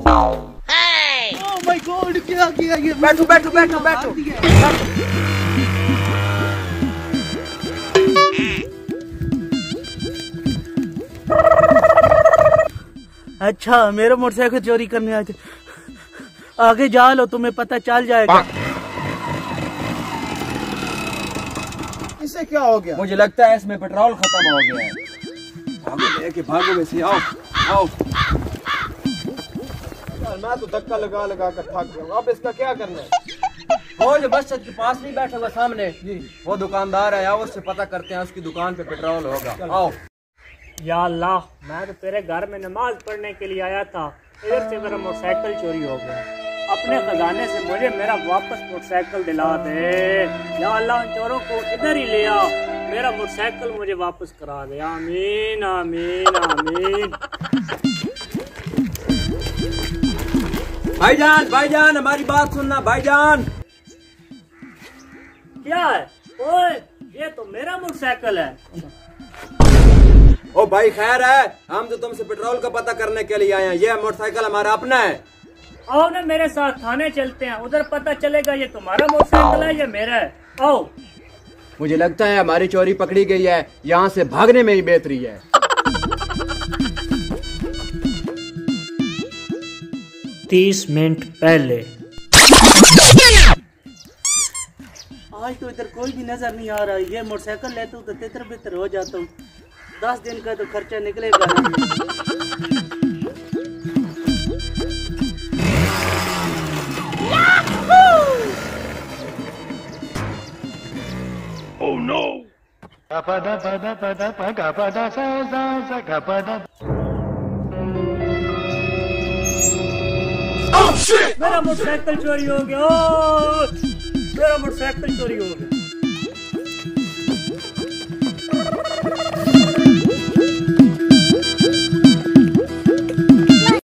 Oh my God, क्या किया ये? बैठो बैठो बैठो बैठो। अच्छा, मेरा मोटरसाइकिल चोरी करने आए थे। आगे जा लो, तुम्हें पता चल जाएगा। इसे क्या हो गया? मुझे लगता है इसमें पेट्रोल खत्म हो गया है। भागो लेके भागो वैसे, आओ आओ। मैं तो धक्का लगा लगा कर थक गया। अब इसका क्या करना है? वो जो मस्जिद के पास नहीं बैठा हुआ सामने जी, वो दुकानदार है, आओ उससे पता करते हैं, उसकी दुकान पे पेट्रोल होगा। आओ। या अल्लाह, मैं तो तेरे घर में नमाज पढ़ने के लिए आया था, इधर से मेरा मोटरसाइकिल चोरी हो गया। अपने खजाने से मुझे मेरा वापस मोटरसाइकिल दिला दे। या अल्लाह, उन चोरों को इधर ही ले आ, मेरा मोटरसाइकिल मुझे वापस करा दे। आमीन आमीन आमीन। भाईजान भाईजान, हमारी बात सुनना भाईजान। क्या है? ओए, ये तो मेरा मोटरसाइकिल है। ओ भाई, खैर है? हम तो तुमसे पेट्रोल का पता करने के लिए आए हैं। ये मोटरसाइकिल हमारा अपना है। आओ ना, मेरे साथ थाने चलते हैं, उधर पता चलेगा ये तुम्हारा मोटरसाइकिल है या मेरा है। आओ। मुझे लगता है हमारी चोरी पकड़ी गई है, यहाँ से भागने में ही बेहतरी है। 30 मिनट पहले। आज तो इधर कोई भी नजर नहीं आ रहा। ये मोटरसाइकिल लेता हूँ तो तितर बितर हो जाता हूँ। 10 दिन का तो खर्चा निकलेगा ना। Oh no! मेरा मोटरसाइकिल चोरी हो गया। मेरा मोटरसाइकिल चोरी हो गया।